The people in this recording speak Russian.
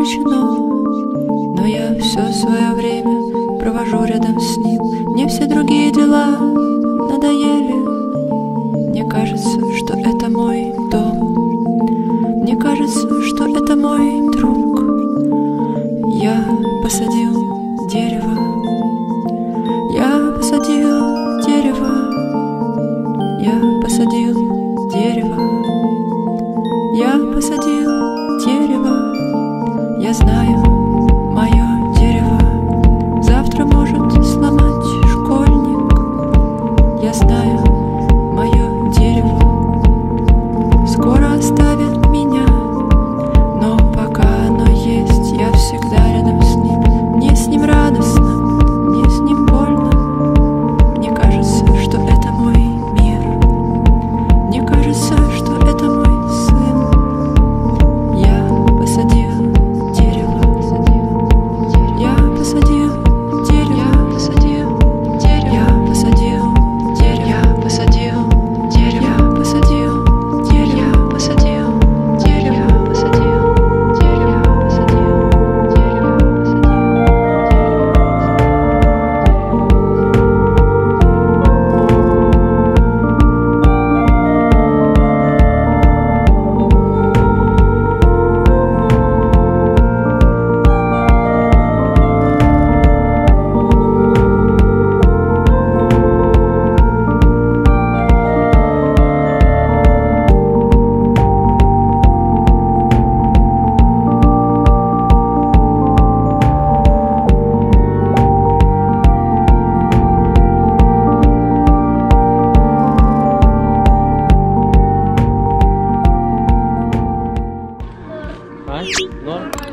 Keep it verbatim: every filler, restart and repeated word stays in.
исключено, но я все свое время провожу рядом с ним. Мне все другие дела надоели. Мне кажется, что это мой дом. Мне кажется, что это мой друг. Я посадил дерево. Я посадил дерево. Я посадил дерево. Я посадил дерево. Я знаю, мое дерево завтра может сломать школьник. Я знаю, мое дерево скоро оставит меня, но пока оно есть, я всегда рядом с ним. Мне с ним радостно, мне с ним больно. Мне кажется, что это мой мир. Мне кажется, что это мой сын. Я посадил дерево. Я посадил дерево. Я посадил дерево. Я посадил дерево. Я посадил дерево. Я посадил дерево. Я посадил дерево. Я посадил дерево. Я посадил А? Норм?